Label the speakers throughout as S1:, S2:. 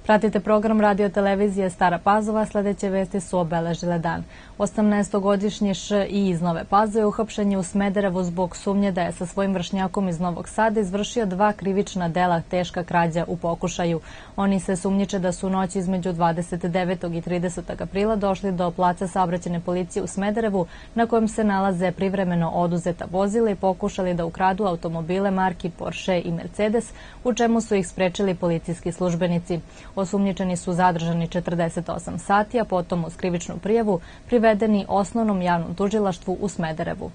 S1: Pratite program radio televizije Stara Pazova, sledeće vesti su obeležile dan. 18-godišnji Š.I. iz Nove Pazove uhapšen je u Smederevu zbog sumnje da je sa svojim vršnjakom iz Novog Sada izvršio 2 krivična dela teška krađa u pokušaju. Oni se sumnjiče da su u noći između 29. i 30. aprila došli do placa saobraćajne policije u Smederevu, na kojem se nalaze privremeno oduzeta vozila i pokušali da ukradu automobile marki Porsche i Mercedes, u čemu su ih sprečili policijski službenici. Osumnjičeni su zadržani 48 sati, a potom uz krivičnu prijavu privedeni Osnovnom javnom tužilaštvu u Smederevu.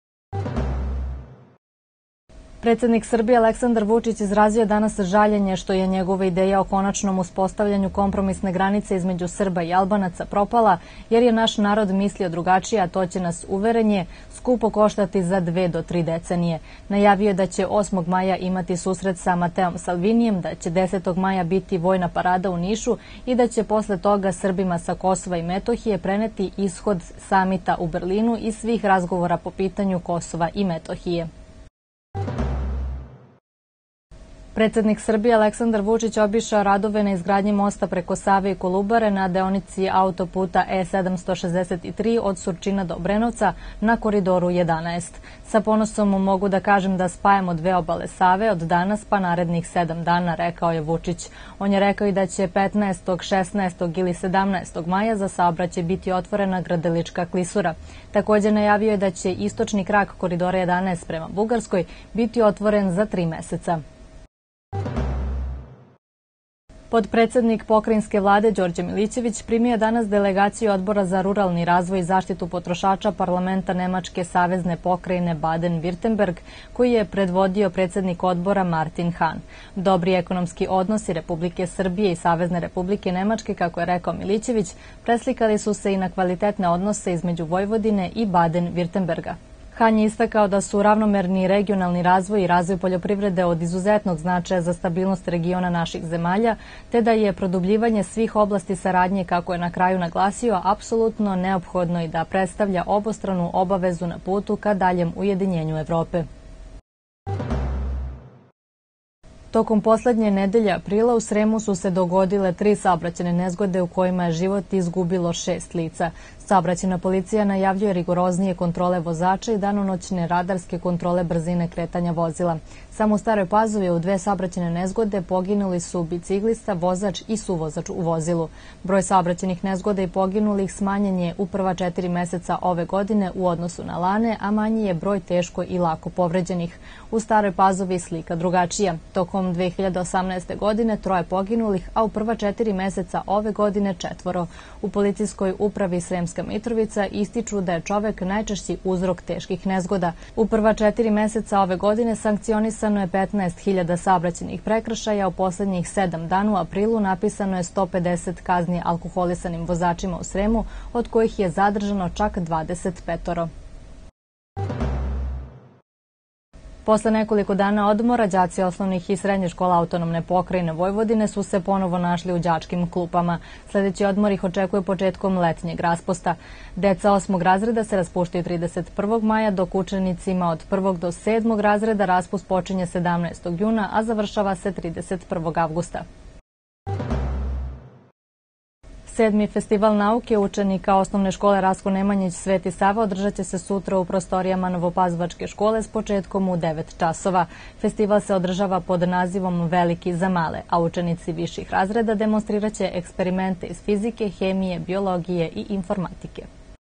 S1: Predsednik Srbije Aleksandar Vučić izrazio danas žaljenje što je njegova ideja o konačnom uspostavljanju kompromisne granice između Srba i Albanaca propala, jer je naš narod mislio drugačije, a to će nas, uveren je, skupo koštati za 2 do 3 decenije. Najavio je da će 8. maja imati susret sa Mateom Salvinijem, da će 10. maja biti vojna parada u Nišu i da će posle toga Srbima sa Kosova i Metohije preneti ishod samita u Berlinu i svih razgovora po pitanju Kosova i Metohije. Predsednik Srbije Aleksandar Vučić obišao radove na izgradnji mosta preko Save i Kolubare na deonici autoputa E763 od Surčina do Obrenovca na koridoru 11. Sa ponosom mogu da kažem da spajamo 2 obale Save od danas pa narednih 7 dana, rekao je Vučić. On je rekao i da će 15., 16. ili 17. maja za saobraćaj biti otvorena Grdelička klisura. Takođe najavio je da će istočni krak koridora 11 prema Bugarskoj biti otvoren za 3 meseca. Podpredsednik pokrajinske vlade Đorđe Milićević primio danas delegaciju Odbora za ruralni razvoj i zaštitu potrošača parlamenta Nemačke savezne pokrajine Baden-Württemberg, koji je predvodio predsednik odbora Martin Hahn. Dobri ekonomski odnosi Republike Srbije i Savezne Republike Nemačke, kako je rekao Milićević, preslikali su se i na kvalitetne odnose između Vojvodine i Baden-Württemberga. Hahn je istakao da su ravnomerni regionalni razvoj i razvoj poljoprivrede od izuzetnog značaja za stabilnost regiona naših zemalja, te da je produbljivanje svih oblasti saradnje, kako je na kraju naglasio, apsolutno neophodno i da predstavlja obostranu obavezu na putu ka daljem ujedinjenju Evrope. Tokom poslednje nedelje aprila u Sremu su se dogodile 3 saobraćajne nezgode u kojima je život izgubilo 6 lica. Saobraćajna policija najavljuje rigoroznije kontrole vozača i danonoćne radarske kontrole brzine kretanja vozila. Samo u Staroj Pazovi u 2 saobraćajne nezgode poginuli su biciklista, vozač i suvozač u vozilu. Broj saobraćajnih nezgoda i poginulih smanjen je u prva 4 meseca ove godine u odnosu na lane, a manji je broj teško i lako povređenih. U Staroj Pazovi slika drugačija. Tokom 2018. godine 3 poginulih, a u prva 4 meseca ove godine 4. U policijskoj upravi Sremska Mitrovica ističu da je čovek najčešći uzrok teških nezgoda. U prva 4 meseca ove godine sankcionisano je 15.000 saobraćajnih prekršaja, u poslednjih 7 dana u aprilu napisano je 150 kazni alkoholisanim vozačima u Sremu, od kojih je zadržano čak 25. Posle nekoliko dana odmora, đaci osnovnih i srednjih škola Autonomne pokrajine Vojvodine su se ponovo našli u đačkim klupama. Sledeći odmor ih očekuje početkom letnjeg raspusta. Deca 8. razreda se raspuštaju 31. maja, dok učenicima od 1. do 7. razreda raspust počinje 17. juna, a završava se 31. avgusta. 7. festival nauke učenika osnovne škole Rastko Nemanjić Sveti Sava održat će se sutra u prostorijama Novopazovačke škole s početkom u 9 časova. Festival se održava pod nazivom Veliki za male, a učenici viših razreda demonstrirat će eksperimente iz fizike, hemije, biologije i informatike.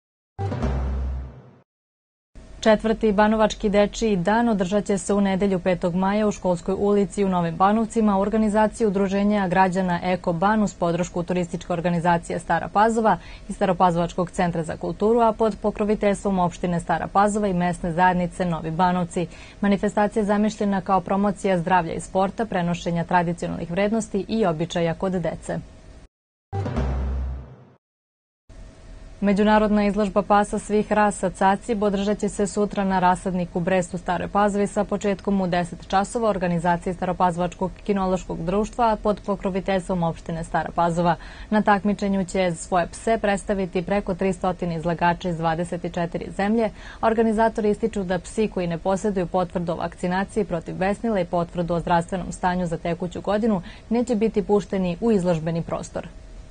S1: 4. Banovački dečiji dan održat će se u nedelju 5. maja u Školskoj ulici u Novim Banovcima u organizaciji Udruženja građana Eko Ban uz podršku turističke organizacije Stara Pazova i Staropazovačkog centra za kulturu, a pod pokroviteljstvom opštine Stara Pazova i mesne zajednice Novi Banovci. Manifestacija je zamišljena kao promocija zdravlja i sporta, prenošenja tradicionalnih vrednosti i običaja kod dece. Međunarodna izložba pasa svih rasa Cacib održat će se sutra na rasadniku u Brestu Staroj Pazovi sa početkom u 10 časova u organizaciji Staropazovačkog kinološkog društva pod pokroviteljstvom opštine Stara Pazova. Na takmičenju će svoje pse predstaviti preko 300 izlagača iz 24 zemlje. Organizatori ističu da psi koji ne posjeduju potvrdu o vakcinaciji protiv besnila i potvrdu o zdravstvenom stanju za tekuću godinu neće biti pušteni u izložbeni prostor.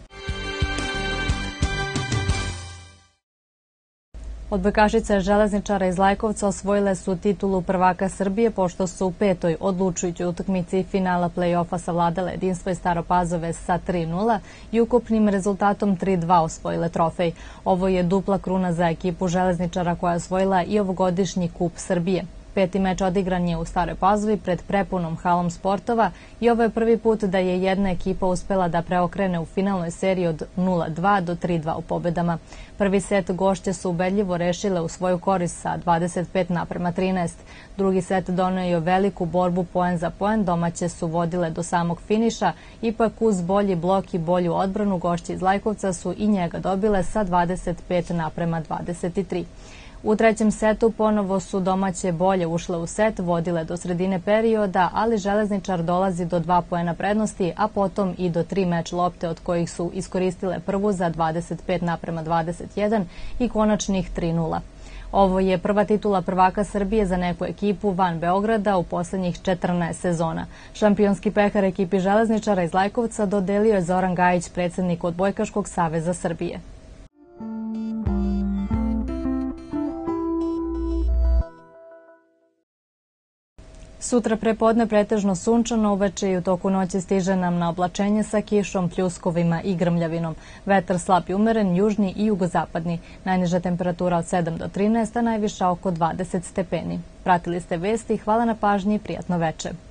S1: Odbojkašice železničara iz Lajkovca osvojile su titulu prvaka Srbije pošto su u 5. odlučujućoj utakmici finala play-offa savladale jedinstvo iz Staropazove sa 3:0 i ukupnim rezultatom 3:2 osvojile trofej. Ovo je dupla kruna za ekipu železničara koja je osvojila i ovogodišnji kup Srbije. 5. meč odigran je u Staroj Pazovi pred prepunom halom sportova i ovo je prvi put da je jedna ekipa uspela da preokrene u finalnoj seriji od 0:2 do 3:2 u pobedama. Prvi set gošće su ubedljivo rešile u svoju korist sa 25:13. Drugi set doneo veliku borbu poen za poen, domaće su vodile do samog finiša, ipak uz bolji blok i bolju odbranu gošće iz Lajkovca su i njega dobile sa 25:23. U trećem setu ponovo su domaće bolje ušle u set, vodile do sredine perioda, ali železničar dolazi do 2 poena prednosti, a potom i do 3 meč lopte od kojih su iskoristile prvu za 25:21 i konačnih 3:0. Ovo je prva titula prvaka Srbije za neku ekipu van Beograda u poslednjih 14 sezona. Šampionski pehar ekipi železničara iz Lajkovca dodelio je Zoran Gajić, predsednik Odbojkaškog saveza Srbije. Sutra prepodne pretežno sunčano, uveče i u toku noći stiže nam na oblačenje sa kišom, pljuskovima i grmljavinom. Vetar slab i umeren, južni i jugozapadni. Najniža temperatura od 7 do 13, a najviša oko 20 stepeni. Pratili ste vesti, hvala na pažnji i prijatno veče.